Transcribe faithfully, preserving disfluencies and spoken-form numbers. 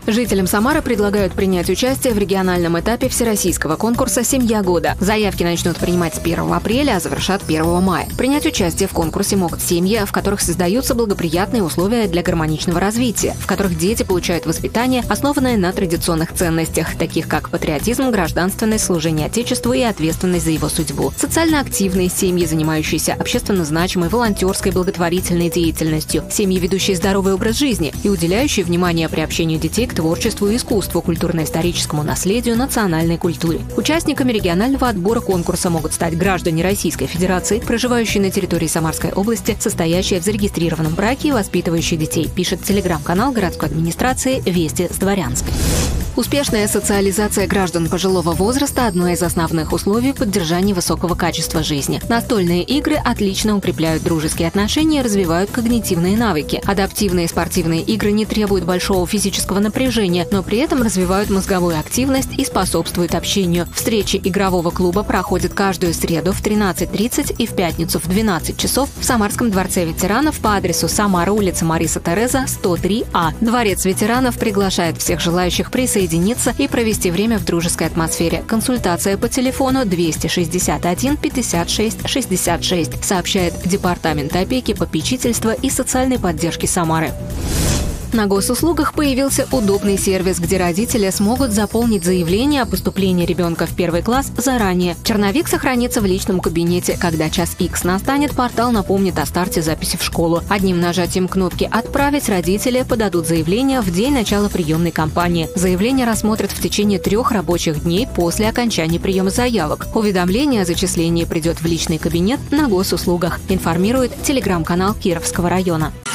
Жителям Самары предлагают принять участие в региональном этапе всероссийского конкурса «Семья года». Заявки начнут принимать с первого апреля, а завершат первого мая. Принять участие в конкурсе могут семьи, в которых создаются благоприятные условия для гармоничного развития, в которых дети получают воспитание, основанное на традиционных ценностях, таких как патриотизм, гражданственность, служение Отечеству и ответственность за его судьбу. Социально активные семьи, занимающиеся общественно значимой, волонтерской, благотворительной деятельностью, семьи, ведущие здоровый образ жизни и уделяющие внимание приобщению детей к творчеству и искусству, культурно-историческому наследию, национальной культуре. Участниками регионального отбора конкурса могут стать граждане Российской Федерации, проживающие на территории Самарской области, состоящие в зарегистрированном браке и воспитывающие детей, пишет телеграм-канал городской администрации «Вести с Дворянской». Успешная социализация граждан пожилого возраста – одно из основных условий поддержания высокого качества жизни. Настольные игры отлично укрепляют дружеские отношения и развивают когнитивные навыки. Адаптивные спортивные игры не требуют большого физического напряжения, но при этом развивают мозговую активность и способствуют общению. Встречи игрового клуба проходят каждую среду в тринадцать тридцать и в пятницу в двенадцать часов в Самарском дворце ветеранов по адресу Самара, улица Мариса Тереза, сто три А. Дворец ветеранов приглашает всех желающих присоединиться и провести время в дружеской атмосфере. Консультация по телефону двести шестьдесят один пятьдесят шесть шестьдесят шесть, сообщает Департамент опеки, попечительства и социальной поддержки Самары. На госуслугах появился удобный сервис, где родители смогут заполнить заявление о поступлении ребенка в первый класс заранее. Черновик сохранится в личном кабинете. Когда час икс настанет, портал напомнит о старте записи в школу. Одним нажатием кнопки «Отправить» родители подадут заявление в день начала приемной кампании. Заявление рассмотрят в течение трех рабочих дней после окончания приема заявок. Уведомление о зачислении придет в личный кабинет на госуслугах, информирует телеграм-канал Кировского района.